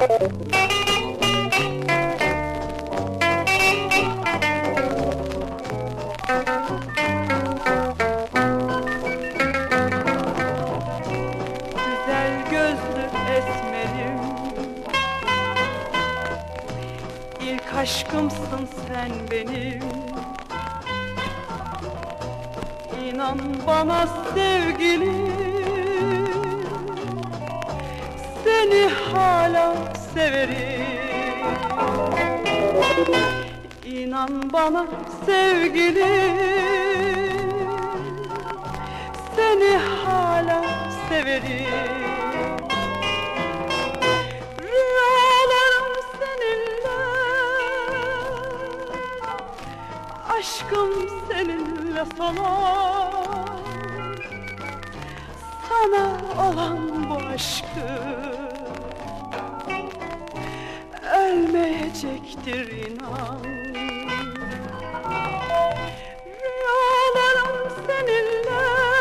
Güzel gözlü esmerim, İlk aşkımsın sen benim. İnan bana sevgilim, seni hala severim. İnan bana sevgilim, seni hala severim. Rüyalarım seninle, aşkım seninle solar. Sana olan bu aşkım ölmeyecektir inan. Rüyalarım seninle,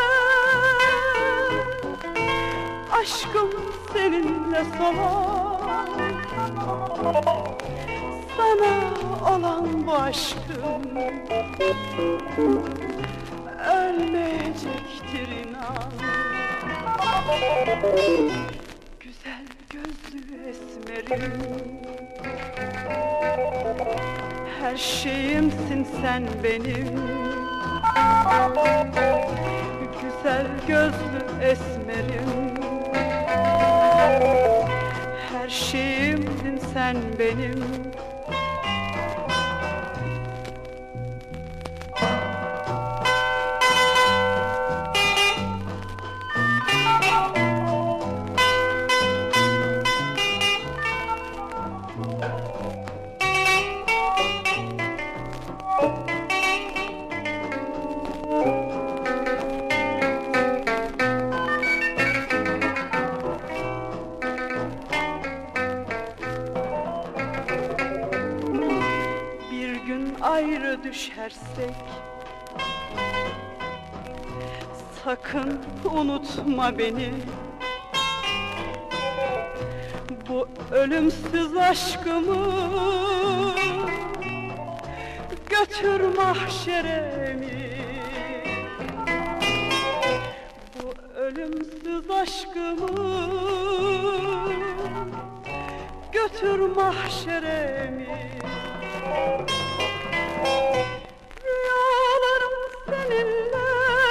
aşkım seninle solar. Sana olan bu aşkım ölmeyecektir inan. Güzel gözlü esmerim, her şeyimsin sen benim. Güzel gözlü esmerim, her şeyimsin sen benim. Ayrı düşersek sakın unutma beni. Bu ölümsüz aşkımı götür mahşeremi. Bu ölümsüz aşkımı götür mahşeremi. Rüyalarım seninle,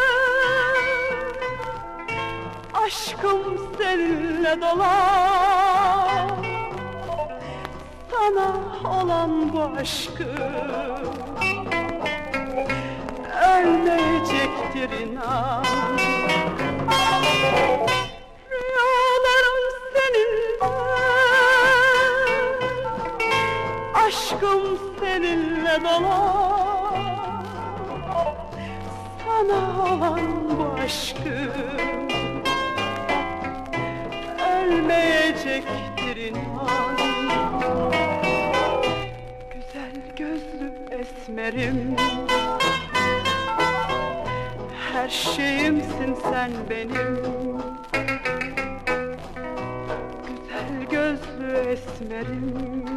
aşkım seninle dolar. Sana olan bu aşkım ölmeyecektir inan. Rüyalarım seninle, aşkım seninle dolar. Sana olan bu aşkım ölmeyecektir inan. Güzel gözlü esmerim, her şeyimsin sen benim. Güzel gözlü esmerim,